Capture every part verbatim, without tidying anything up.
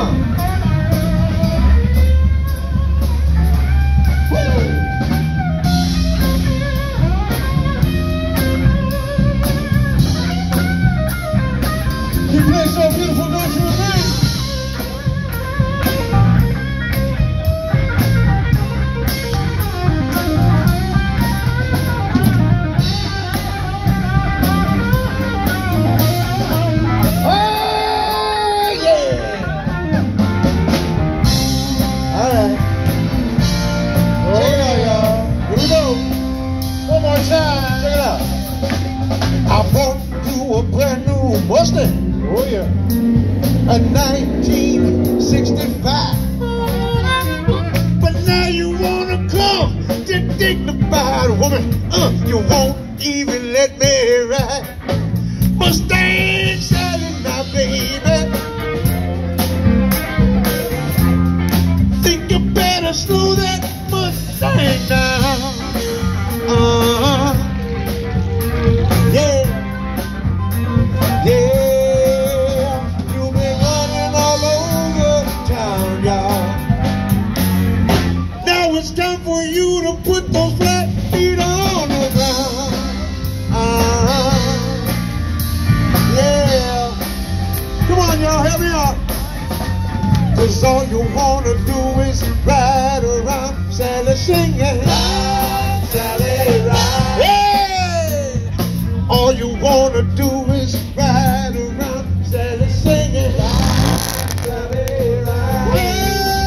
He plays so beautiful, don't you agree? Oh, yeah! All right. Check it out, y'all. Here we go. One more time. Check it out. I bought you a brand new Mustang. Oh yeah. A nineteen sixty-five. But now you wanna come to dignified woman. Uh, you won't even let me ride. Mustang shining now, baby. Think you better slow that Mustang down. Uh, yeah. Yeah. It's time for you to put those flat feet on the ground. Uh-huh. Yeah. Come on, y'all, help me out. Cause all you wanna do is ride around, Sally singing. Ride, Sally, ride. Yeah. All you wanna do is ride around, Sally singing. Ride, Sally, ride. Yeah.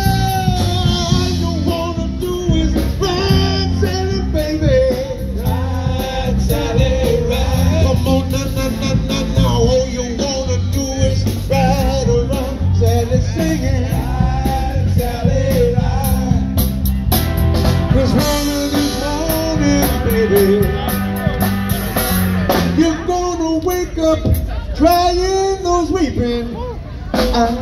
You're gonna wake up crying those weeping eyes.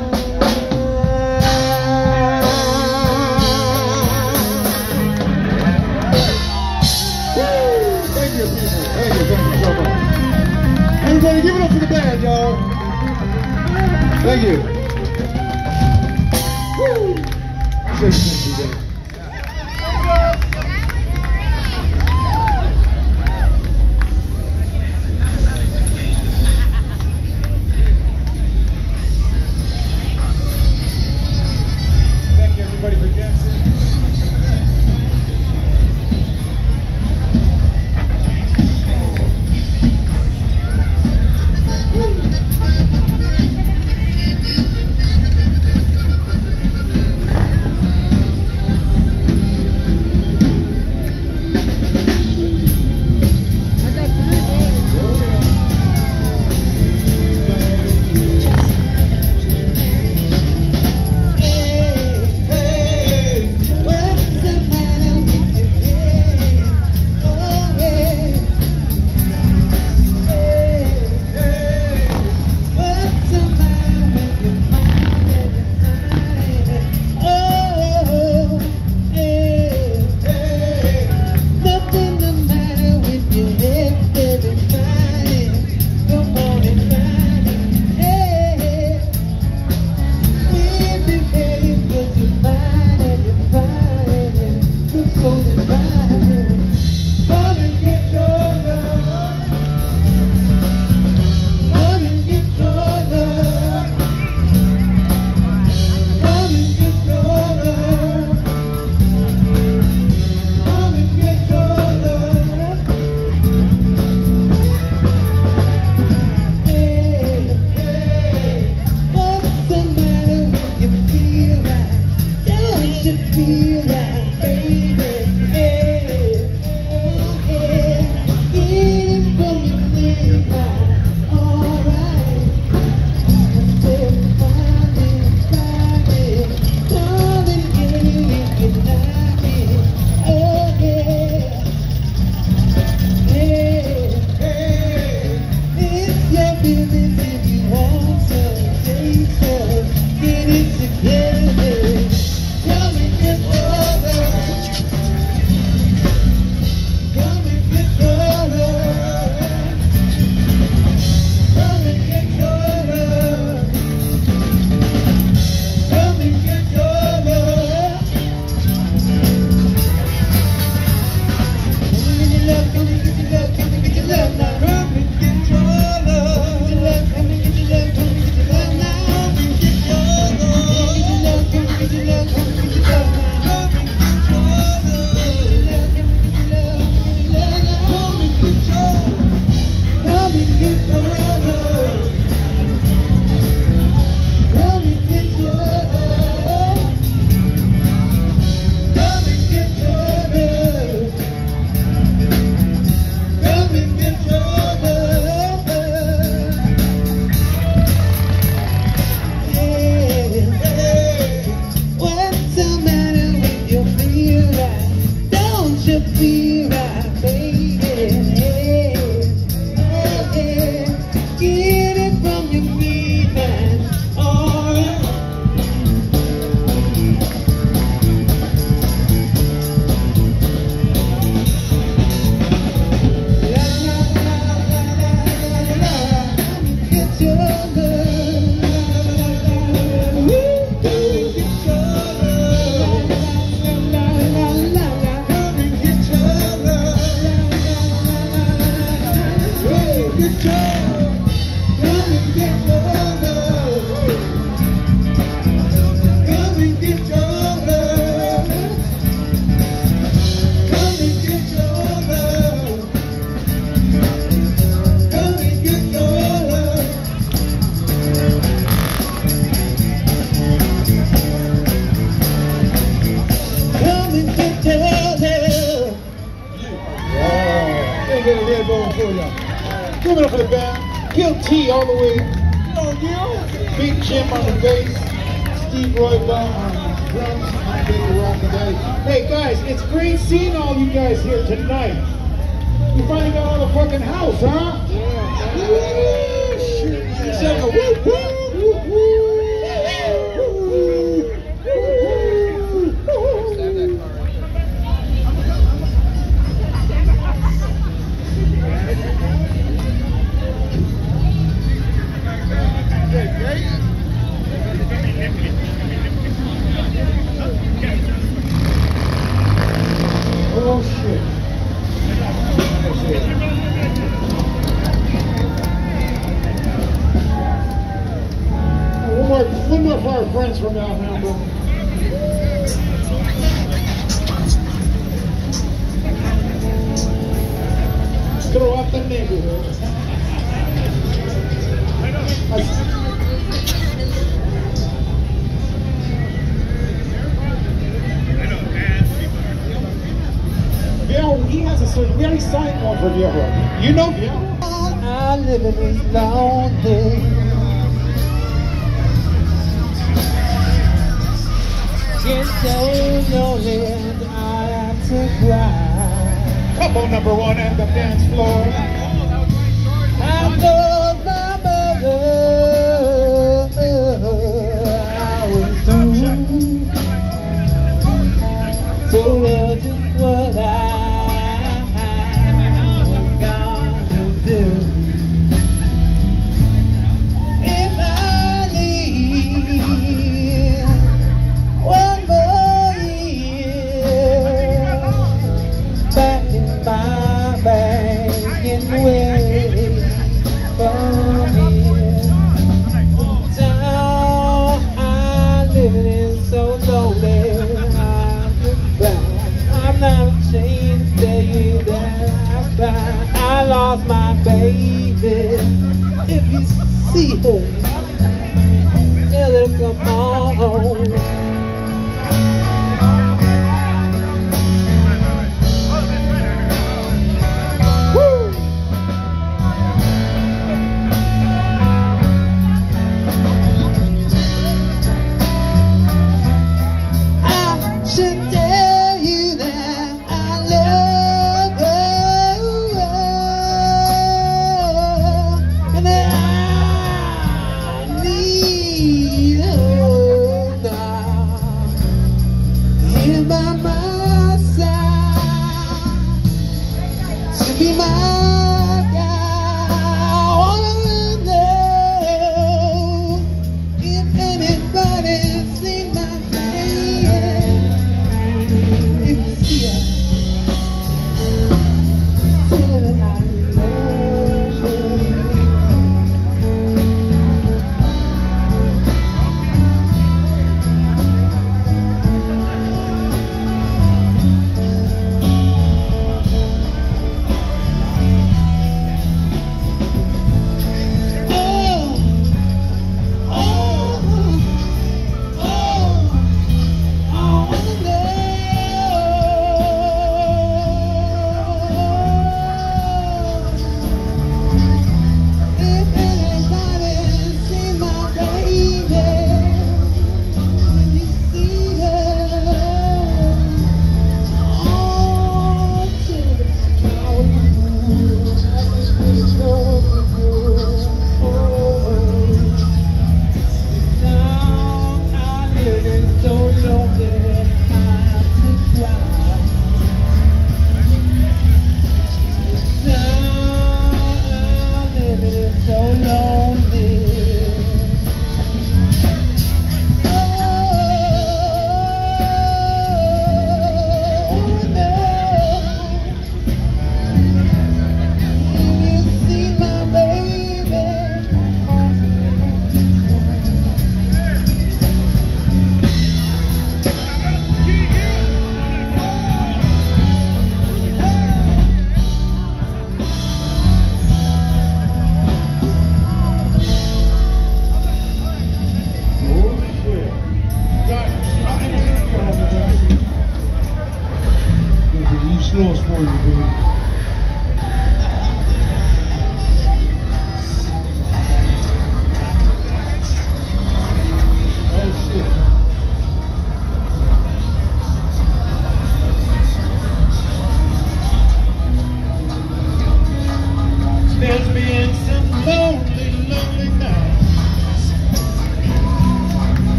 Thank you, people. Thank you, thank you so much. Everybody give it up for the band, y'all. Thank you. Woo. Thank you. Give it up for the band. Kill T all the way. Oh, yeah. Big Jim on the bass. Steve Roy Bell on the drums. I'm Baby Rock today. Hey guys, it's great seeing all you guys here tonight. You finally got all the fucking house, huh? Yeah. Woo! Shit. It's like a woo woo woo woo. Oh shit. One more, one more for our friends from Alhambra. Throw up the neighborhood. Yeah, he has a certain, we already signed one for Viejo. You know Viejo? I live in this lonely. It's so lonely and I have to cry. Come on, number one at the dance floor. I love my mother. I was doomed. So that's just what I was gonna do. If I leave one more year back in my bank and wait for here. The town I live in is so lonely. I'm not ashamed to tell you that I cried. I lost my baby. If you see her, tell her come on.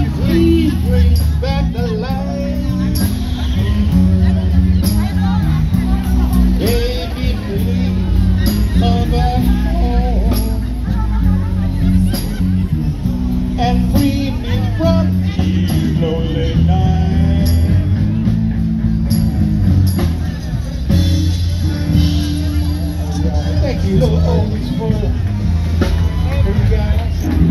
Please, please bring back the light. Baby, please come back home and free me from these lonely nights. Thank you, little oldies, for you guys.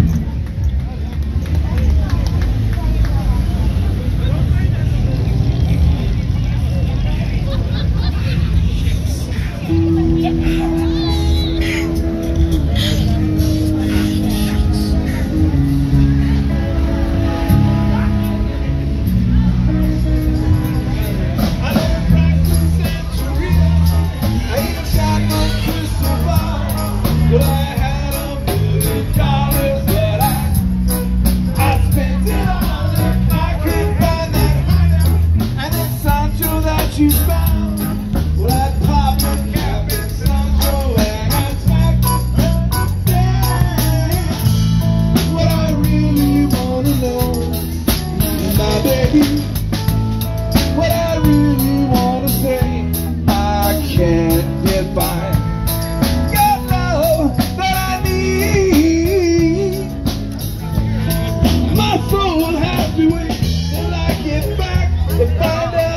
You found well, I popped a cap in Sancho and I smacked down. What I really wanna know, my baby, what I really wanna say, I can't get by. Your love that I need, my soul has to wait till I get back to find out.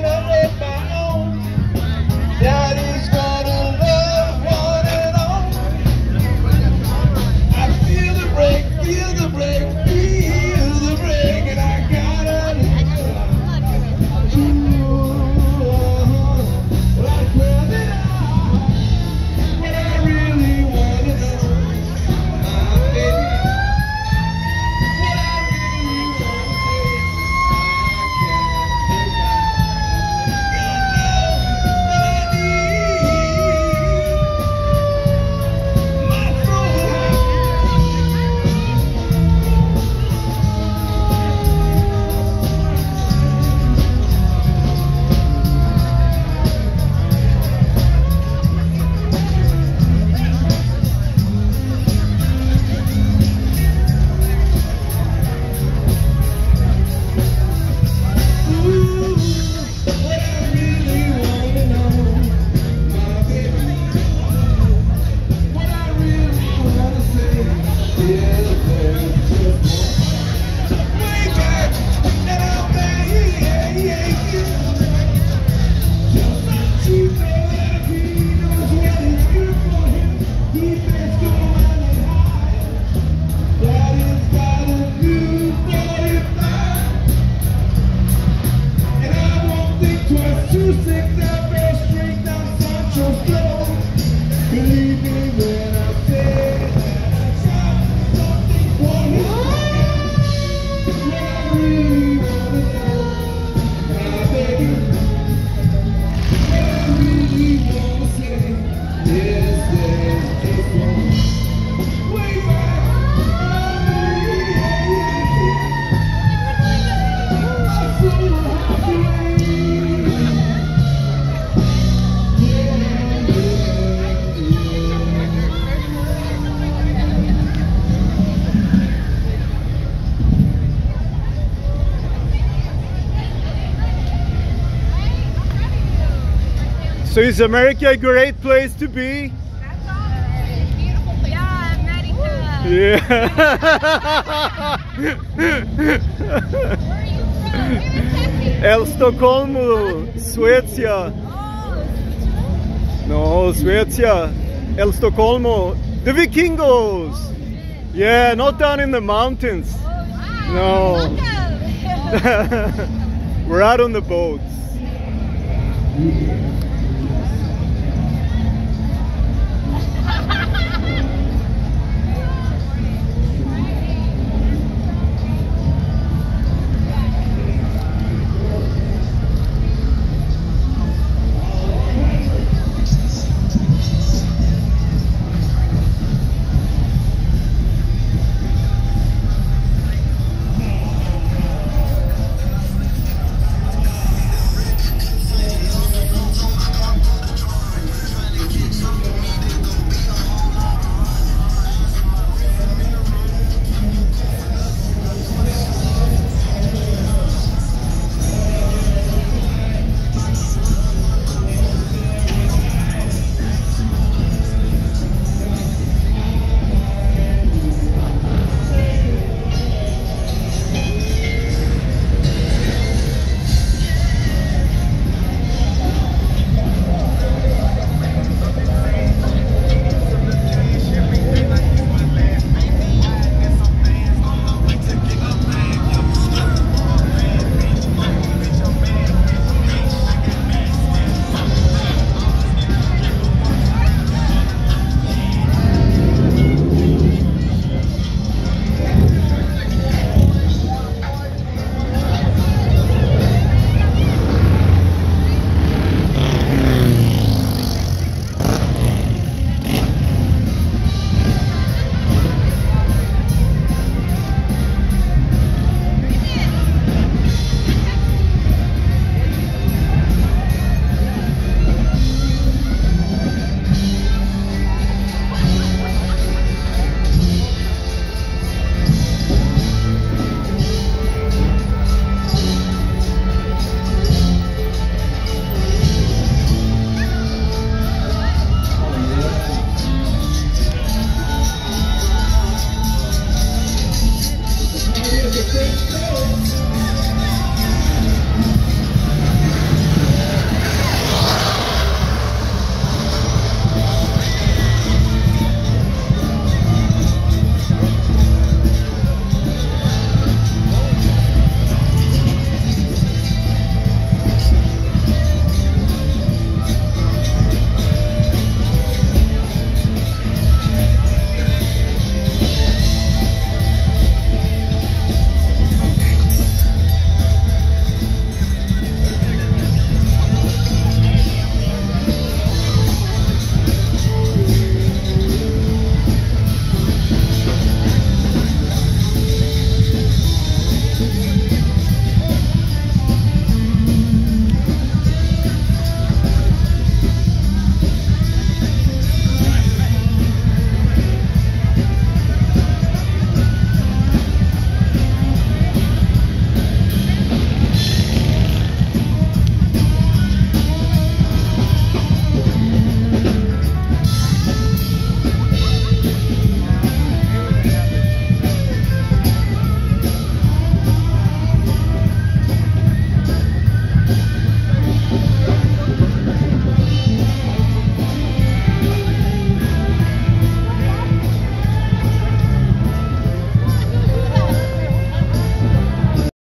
That is gonna love one and all. I feel the break, feel the break, feel the break, and I gotta live. Ooh, well, I swear that I, what I really wanna know, my baby, what I really wanna say, So is America a great place to be? That's all. It's a beautiful place. Yeah, America. Yeah. Where are you from? El Stockholm, Svezia. Oh, No, Svezia. El Stockholm. The Vikingos. Yeah, not down in the mountains. wow. No. We're out on the boats. Yeah.